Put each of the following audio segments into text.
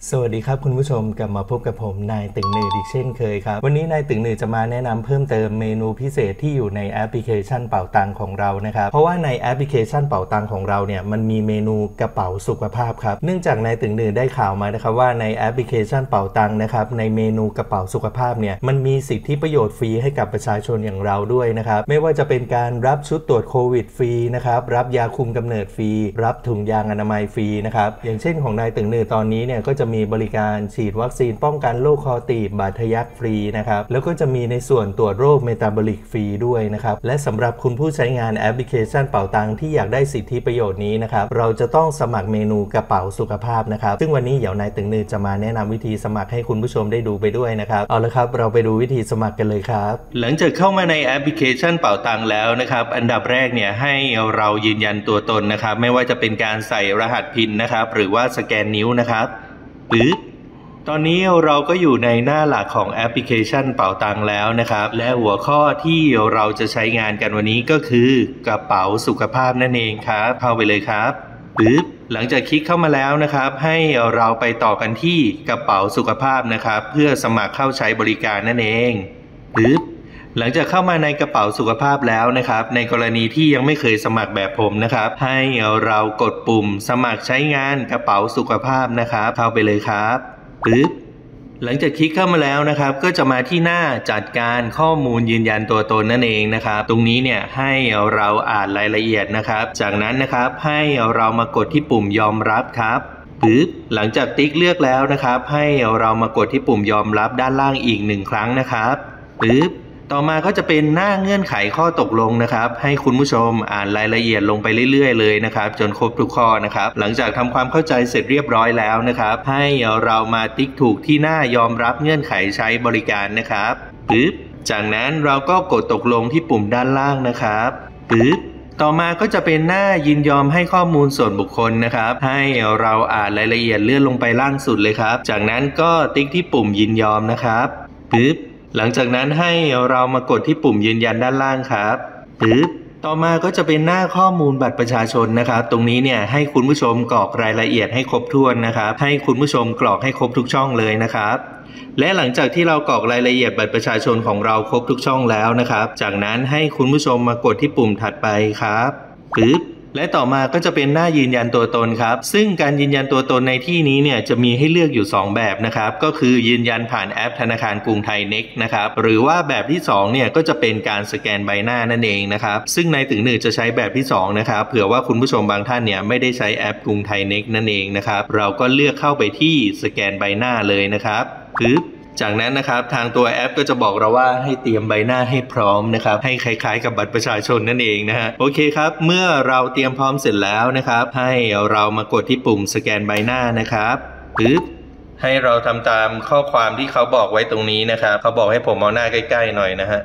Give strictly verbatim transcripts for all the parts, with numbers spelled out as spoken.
สวัสดีครับคุณผู้ชมกลับมาพบกับผมนายตึงหนืออีกเช่นเคยครับวันนี้นายตึงหนือจะมาแนะนำเพิ่มเติมเมนูพิเศษที่อยู่ในแอปพลิเคชันเป๋าตังของเรานะครับเพราะว่าในแอปพลิเคชันเป๋าตังของเราเนี่ยมันมีเมนูกระเป๋าสุขภาพครับเนื่องจากนายตึงหนือได้ข่าวมานะครับว่าในแอปพลิเคชันเป๋าตังนะครับในเมนูกระเป๋าสุขภาพเนี่ยมันมีสิทธิประโยชน์ฟรีให้กับประชาชนอย่างเราด้วยนะครับไม่ว่าจะเป็นการรับชุดตรวจโควิดฟรีนะครับรับยาคุมกำเนิดฟรีรับถุงยางอนามัยฟรีนะครับอย่างเช่นของนายตึงหนือตอนนี้เนี่ยก็จะมีบริการฉีดวัคซีนป้องกันโรคคอตีบบาดทะยักฟรีนะครับแล้วก็จะมีในส่วนตรวจโรคเมตาบอลิกฟรีด้วยนะครับและสำหรับคุณผู้ใช้งานแอปพลิเคชันเป๋าตังที่อยากได้สิทธิประโยชน์นี้นะครับเราจะต้องสมัครเมนูกระเป๋าสุขภาพนะครับซึ่งวันนี้เดี๋ยวนายตึงหนือจะมาแนะนำวิธีสมัครให้คุณผู้ชมได้ดูไปด้วยนะครับเอาละครับเราไปดูวิธีสมัครกันเลยครับหลังจากเข้ามาในแอปพลิเคชันเป๋าตังแล้วนะครับอันดับแรกเนี่ยให้เรายืนยันตัวตนนะครับไม่ว่าจะเป็นการใส่รหัสพินนะครับหรือว่าสแกนนิ้วนะครับปึ๊บตอนนี้เราก็อยู่ในหน้าหลักของแอปพลิเคชันเป๋าตังแล้วนะครับและหัวข้อที่เราจะใช้งานกันวันนี้ก็คือกระเป๋าสุขภาพนั่นเองครับเข้าไปเลยครับปึ๊บหลังจากคลิกเข้ามาแล้วนะครับให้เราไปต่อกันที่กระเป๋าสุขภาพนะครับเพื่อสมัครเข้าใช้บริการนั่นเองปึ๊บหลังจากเข้ามาในกระเป๋าสุขภาพแล้วนะครับในกรณีที่ยังไม่เคยสมัครแบบผมนะครับให้เรากดปุ่มสมัครใช้งานกระเป๋าสุขภาพนะครับเข้าไปเลยครับปึ๊บหลังจากคลิกเข้ามาแล้วนะครับก็จะมาที่หน้าจัดการข้อมูลยืนยันตัวตนนั่นเองนะครับตรงนี้เนี่ยให้เราอ่านรายละเอียดนะครับจากนั้นนะครับให้เรามากดที่ปุ่มยอมรับครับปึ๊บหลังจากติ๊กเลือกแล้วนะครับให้เรามากดที่ปุ่มยอมรับด้านล่างอีกหนึ่งครั้งนะครับปึ๊บต่อมาก็จะเป็นหน้าเงื่อนไขข้อตกลงนะครับให้คุณผู้ชมอ่านรายละเอียดลงไปเรื่อยๆเลยนะครับจนครบทุกข้อนะครับหลังจากทำความเข้าใจเสร็จเรียบร้อยแล้วนะครับให้เรามาติ๊กถูกที่หน้ายอมรับเงื่อนไขใช้บริการนะครับปึ๊บจากนั้นเราก็กดตกลงที่ปุ่มด้านล่างนะครับปึ๊บต่อมาก็จะเป็นหน้ายินยอมให้ข้อมูลส่วนบุคคลนะครับให้เราอ่านรายละเอียดเลื่อนลงไปล่างสุดเลยครับจากนั้นก็ติ๊กที่ปุ่มยินยอมนะครับปึ๊บหลังจากนั้นให้เรามากดที่ปุ่มยืนยันด้านล่างครับปึ๊บต่อมาก็จะเป็นหน้าข้อมูลบัตรประชาชนนะครับตรงนี้เนี่ยให้คุณผู้ชมกรอกรายละเอียดให้ครบถ้วนนะครับให้คุณผู้ชมกรอกให้ครบทุกช่องเลยนะครับและหลังจากที่เรากรอกรายละเอียดบัตรประชาชนของเราครบทุกช่องแล้วนะครับจากนั้นให้คุณผู้ชมมากดที่ปุ่มถัดไปครับปึ๊บและต่อมาก็จะเป็นหน้ายืนยันตัวตนครับซึ่งการยืนยันตัวตนในที่นี้เนี่ยจะมีให้เลือกอยู่สองแบบนะครับก็คือยืนยันผ่านแอปธนาคารกรุงไทย Next นะครับหรือว่าแบบที่สองเนี่ยก็จะเป็นการสแกนใบหน้านั่นเองนะครับซึ่งนายตึงหนือจะใช้แบบที่สองนะครับเผื่อว่าคุณผู้ชมบางท่านเนี่ยไม่ได้ใช้แอปกรุงไทย Next นั่นเองนะครับเราก็เลือกเข้าไปที่สแกนใบหน้าเลยนะครับปึ๊บจากนั้นนะครับทางตัวแอปก็จะบอกเราว่าให้เตรียมใบหน้าให้พร้อมนะครับให้คล้ายๆกับบัตรประชาชนนั่นเองนะฮะโอเคครับเมื่อเราเตรียมพร้อมเสร็จแล้วนะครับให้เรามากดที่ปุ่มสแกนใบหน้านะครับปึ๊บให้เราทำตามข้อความที่เขาบอกไว้ตรงนี้นะครับเขาบอกให้ผมเอาหน้าใกล้ๆหน่อยนะฮะ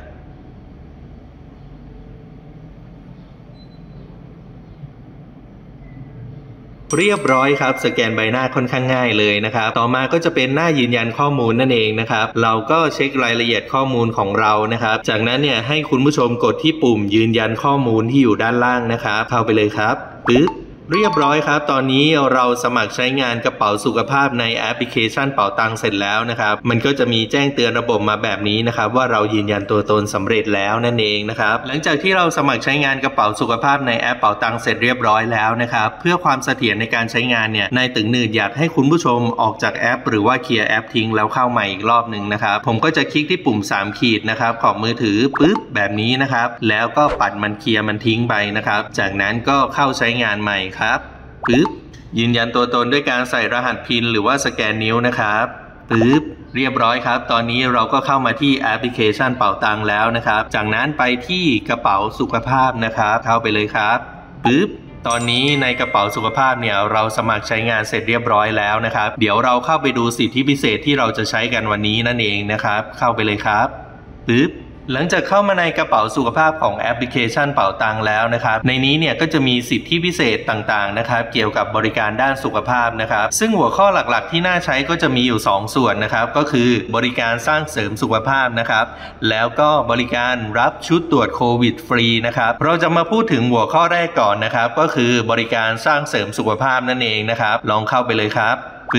เรียบร้อยครับสแกนใบหน้าค่อนข้างง่ายเลยนะครับต่อมาก็จะเป็นหน้ายืนยันข้อมูลนั่นเองนะครับเราก็เช็ครายละเอียดข้อมูลของเรานะครับจากนั้นเนี่ยให้คุณผู้ชมกดที่ปุ่มยืนยันข้อมูลที่อยู่ด้านล่างนะครับเข้าไปเลยครับปึ๊บเรียบร้อยครับตอนนี้เราสมัครใช้งานกระเป๋าสุขภาพในแอปพลิเคชันเป๋าตังเสร็จแล้วนะครับมันก็จะมีแจ้งเตือนระบบมาแบบนี้นะครับว่าเรายืนยันตัวตนสำเร็จแล้วนั่นเองนะครับหลังจากที่เราสมัครใช้งานกระเป๋าสุขภาพในแอปเป๋าตังเสร็จเรียบร้อยแล้วนะครับเพื่อความเสถียรในการใช้งานเนี่ยนายตึงหนืดอยากให้คุณผู้ชมออกจากแอปหรือว่าเคลียร์แอปทิ้งแล้วเข้าใหม่อีกรอบหนึ่งนะครับผมก็จะคลิกที่ปุ่มสามขีดนะครับของมือถือปึ๊บแบบนี้นะครับแล้วก็ปัดมันเคลียร์มันทิ้งไปนะครับจากนั้นก็เข้าใช้งานใหม่ครับปึ๊บยืนยันตัวตนด้วยการใส่รหัสพินหรือว่าสแกนนิ้วนะครับปึ๊บเรียบร้อยครับตอนนี้เราก็เข้ามาที่แอปพลิเคชันเป๋าตังแล้วนะครับจากนั้นไปที่กระเป๋าสุขภาพนะครับเข้าไปเลยครับปึ๊บตอนนี้ในกระเป๋าสุขภาพเนี่ยเราสมัครใช้งานเสร็จเรียบร้อยแล้วนะครับเดี๋ยวเราเข้าไปดูสิทธิพิเศษที่เราจะใช้กันวันนี้นั่นเองนะครับเข้าไปเลยครับปึ๊บหลังจากเข้ามาในกระเป๋าสุขภาพของแอปพลิเคชันเป๋าตังแล้วนะครับในนี้เนี่ยก็จะมีสิทธิพิเศษต่างๆนะครับเกี่ยวกับบริการด้านสุขภาพนะครับซึ่งหัวข้อหลักๆที่น่าใช้ก็จะมีอยู่สองส่วนนะครับก็คือบริการสร้างเสริมสุขภาพนะครับแล้วก็บริการรับชุดตรวจโควิดฟรีนะครับเราจะมาพูดถึงหัวข้อแรกก่อนนะครับก็คือบริการสร้างเสริมสุขภาพนั่นเองนะครับลองเข้าไปเลยครับปึ๊บ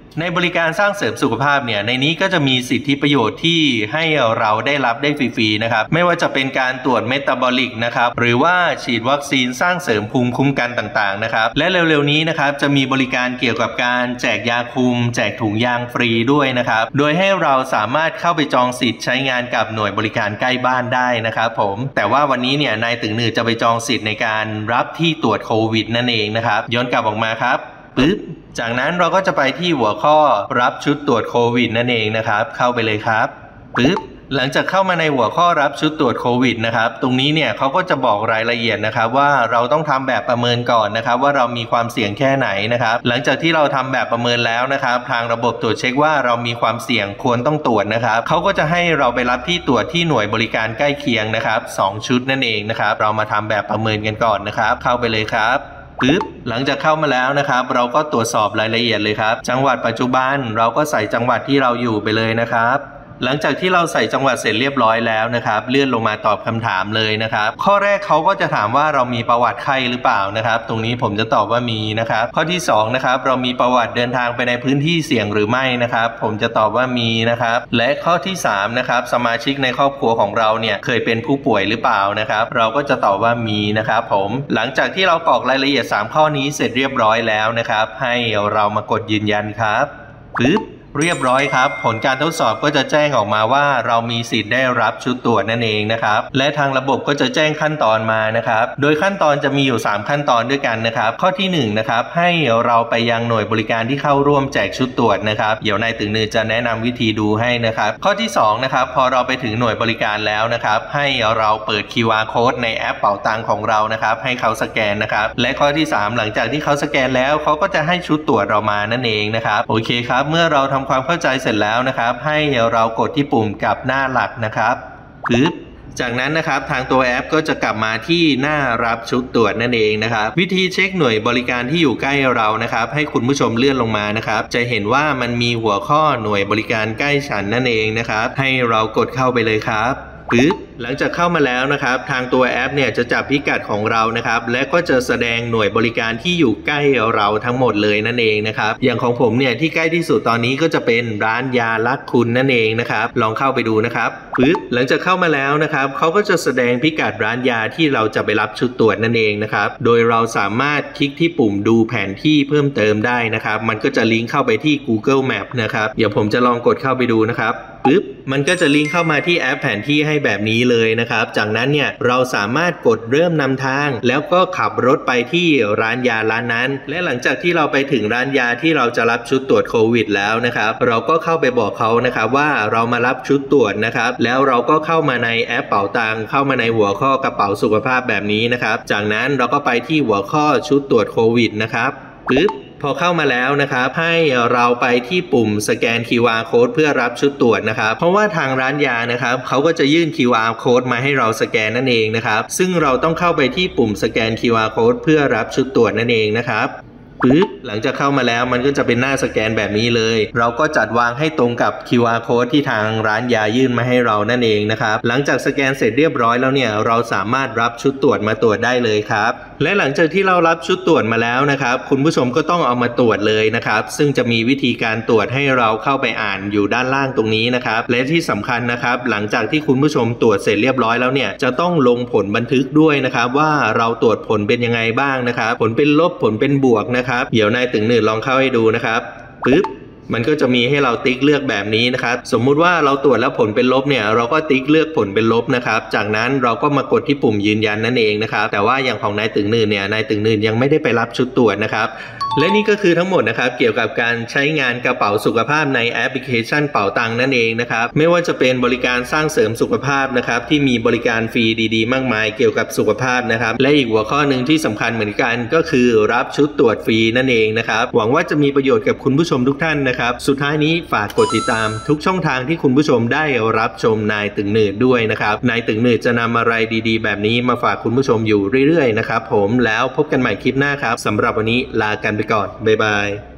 ในบริการสร้างเสริมสุขภาพเนี่ยในนี้ก็จะมีสิทธิประโยชน์ที่ให้เราได้รับได้ฟรีๆนะครับไม่ว่าจะเป็นการตรวจเมตาบอลิกนะครับหรือว่าฉีดวัคซีนสร้างเสริมภูมิคุ้มกันต่างๆนะครับและเร็วๆนี้นะครับจะมีบริการเกี่ยวกับการแจกยาคุมแจกถุงยางฟรีด้วยนะครับโดยให้เราสามารถเข้าไปจองสิทธิ์ใช้งานกับหน่วยบริการใกล้บ้านได้นะครับผมแต่ว่าวันนี้เนี่ยนายตึงหนือจะไปจองสิทธิ์ในการรับที่ตรวจโควิดนั่นเองนะครับย้อนกลับออกมาครับปึ๊บจากนั้นเราก็จะไปที่หัวข้อรับชุดตรวจโควิดนั่นเองนะครับเข้าไปเลยครับปึ๊บหลังจากเข้ามาในหัวข้อรับชุดตรวจโควิดนะครับตรงนี้เนี่ยเขาก็จะบอกรายละเอียดนะครับว่าเราต้องทำแบบประเมินก่อนนะครับว่าเรามีความเสี่ยงแค่ไหนนะครับหลังจากที่เราทำแบบประเมินแล้วนะครับทางระบบตรวจเช็คว่าเรามีความเสี่ยงควรต้องตรวจนะครับเขาก็จะให้เราไปรับที่ตรวจที่หน่วยบริการใกล้เคียงนะครับสองชุดนั่นเองนะครับเรามาทำแบบประเมินกันก่อนนะครับเข้าไปเลยครับปึ๊บหลังจากเข้ามาแล้วนะครับเราก็ตรวจสอบรายละเอียดเลยครับจังหวัดปัจจุบันเราก็ใส่จังหวัดที่เราอยู่ไปเลยนะครับหลังจากที่เราใส่จังหวัดเสร็จเรียบร้อยแล้วนะครับเลื่อนลงมาตอบคำถามเลยนะครับข้อแรกเขาก็จะถามว่าเรามีประวัติไข้หรือเปล่านะครับตรงนี้ผมจะตอบว่ามีนะครับข้อที่สองนะครับเรามีประวัติเดินทางไปในพื้นที่เสี่ยงหรือไม่นะครับผมจะตอบว่ามีนะครับและข้อที่สามนะครับสมาชิกในครอบครัวของเราเนี่ยเคยเป็นผู้ป่วยหรือเปล่านะครับเราก็จะตอบว่ามีนะครับผมหลังจากที่เรากรอกรายละเอียดสามข้อนี้เสร็จเรียบร้อยแล้วนะครับให้เรามากดยืนยันครับปึ๊บเรียบร้อยครับผลการทดสอบก็จะแจ้งออกมาว่าเรามีสิทธิ์ได้รับชุดตรวจนั่นเองนะครับและทางระบบก็จะแจ้งขั้นตอนมานะครับโดยขั้นตอนจะมีอยู่สามขั้นตอนด้วยกันนะครับข้อที่หนึ่งนะครับให้เราไปยังหน่วยบริการที่เข้าร่วมแจกชุดตรวจนะครับเดี๋ยวนายตึงนือจะแนะนำวิธีดูให้นะครับข้อที่สองนะครับพอเราไปถึงหน่วยบริการแล้วนะครับให้เราเปิด คิว อาร์ Code ในแอปเป๋าตังของเรานะครับให้เขาสแกนนะครับและข้อที่สามหลังจากที่เขาสแกนแล้วเขาก็จะให้ชุดตรวจเรามานั่นเองนะครับโอเคครับเมื่อเราทำความเข้าใจเสร็จแล้วนะครับให้เรากดที่ปุ่มกลับหน้าหลักนะครับปึ๊บจากนั้นนะครับทางตัวแอปก็จะกลับมาที่หน้ารับชุดตรวจนั่นเองนะครับวิธีเช็คหน่วยบริการที่อยู่ใกล้เรานะครับให้คุณผู้ชมเลื่อนลงมานะครับจะเห็นว่ามันมีหัวข้อหน่วยบริการใกล้ฉันนั่นเองนะครับให้เรากดเข้าไปเลยครับปึ๊บหลังจากเข้ามาแล้วนะครับทางตัวแอปเนี่ยจะจับพิกัดของเรานะครับและก็จะแสดงหน่วยบริการที่อยู่ใกล้เราทั้งหมดเลยนั่นเองนะครับอย่างของผมเนี่ยที่ใกล้ที่สุดตอนนี้ก็จะเป็นร้านยาลักคุณนั่นเองนะครับลองเข้าไปดูนะครับปึ๊บหลังจากเข้ามาแล้วนะครับเขาก็จะแสดงพิกัดร้านยาที่เราจะไปรับชุดตรวจนั่นเองนะครับโดยเราสามารถคลิกที่ปุ่มดูแผนที่เพิ่มเติมได้นะครับมันก็จะลิงก์เข้าไปที่ Google Map นะครับเดี๋ยวผมจะลองกดเข้าไปดูนะครับปึ๊บมันก็จะลิงก์เข้ามาที่แอปแผนที่ให้แบบนี้เลยนะครับจากนั้นเนี่ยเราสามารถกดเริ่มนำทางแล้วก็ขับรถไปที่ร้านยาร้านนั้นและหลังจากที่เราไปถึงร้านยาที่เราจะรับชุดตรวจโควิดแล้วนะครับเราก็เข้าไปบอกเขานะครับว่าเรามารับชุดตรวจนะครับแล้วเราก็เข้ามาในแอปเป๋าตังเข้ามาในหัวข้อกระเป๋าสุขภาพแบบนี้นะครับจากนั้นเราก็ไปที่หัวข้อชุดตรวจโควิดนะครับปึ๊บพอเข้ามาแล้วนะครับให้เราไปที่ปุ่มสแกน คิว อาร์ Code เพื่อรับชุดตรวจนะครับเพราะว่าทางร้านยานะครับเขาก็จะยื่น คิว อาร์ Code มาให้เราสแกนนั่นเองนะครับซึ่งเราต้องเข้าไปที่ปุ่มสแกน คิว อาร์ Code เพื่อรับชุดตรวจนั่นเองนะครับปึ๊บหลังจากเข้ามาแล้วมันก็จะเป็นหน้าสแกนแบบนี้เลยเราก็จัดวางให้ตรงกับ คิว อาร์ Code ที่ทางร้านยายื่นมาให้เรานั่นเองนะครับหลังจากสแกนเสร็จเรียบร้อยแล้วเนี่ยเราสามารถรับชุดตรวจมาตรวจได้เลยครับและหลังจากที่เรารับชุดตรวจมาแล้วนะครับคุณผู้ชมก็ต้องเอามาตรวจเลยนะครับซึ่งจะมีวิธีการตรวจให้เราเข้าไปอ่านอยู่ด้านล่างตรงนี้นะครับและที่สำคัญนะครับหลังจากที่คุณผู้ชมตรวจเสร็จเรียบร้อยแล้วเนี่ยจะต้องลงผลบันทึกด้วยนะครับว่าเราตรวจผลเป็นยังไงบ้างนะครับผลเป็นลบผลเป็นบวกนะครับเดี๋ยวนายตึงหนืดลองเข้าให้ดูนะครับปึ๊บมันก็จะมีให้เราติ๊กเลือกแบบนี้นะครับสมมุติว่าเราตรวจแล้วผลเป็นลบเนี่ยเราก็ติ๊กเลือกผลเป็นลบนะครับจากนั้นเราก็มากดที่ปุ่มยืนยันนั่นเองนะครับแต่ว่าอย่างของนายตึงหนืดเนี่ยนายตึงหนืดยังไม่ได้ไปรับชุดตรวจนะครับและนี่ก็คือทั้งหมดนะครับเกี่ยวกับการใช้งานกระเป๋าสุขภาพในแอปพลิเคชันเป๋าตังนั่นเองนะครับไม่ว่าจะเป็นบริการสร้างเสริมสุขภาพนะครับที่มีบริการฟรีดีๆมากมายเกี่ยวกับสุขภาพนะครับและอีกหัวข้อหนึ่งที่สำคัญเหมือนกันก็คือรับชุดตรวจฟรีนั่นเองนะครับหวังว่าจะมีประโยชน์กับคุณผู้ชมทุกท่านนะครับสุดท้ายนี้ฝากกดติดตามทุกช่องทางที่คุณผู้ชมได้รับชมนายตึงหนืดด้วยนะครับนายตึงหนืดจะนำอะไรดีๆแบบนี้มาฝากคุณผู้ชมอยู่เรื่อยๆนะครับผมแล้วพบกันใหม่คลิปหน้าครับสำหรับวันนี้ลากันไปก่อนบ๊ายบาย